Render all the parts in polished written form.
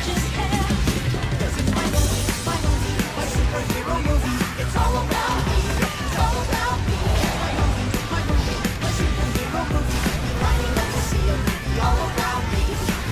gorgeous hair. 'Cause it's my movie, my superhero movie. It's all about me, it's all about me. It's my movie, my superhero movie. You're lining up to see a movie all about me.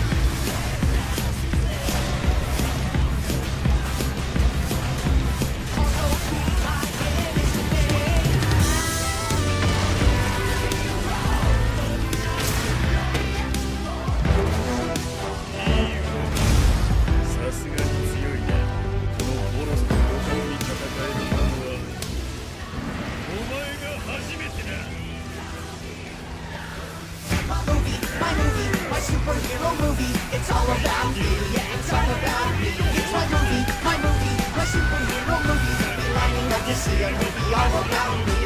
My superhero movie. It's all about me. Yeah, it's all about me. It's my movie, my superhero movie. Be lining up to see a movie all about me.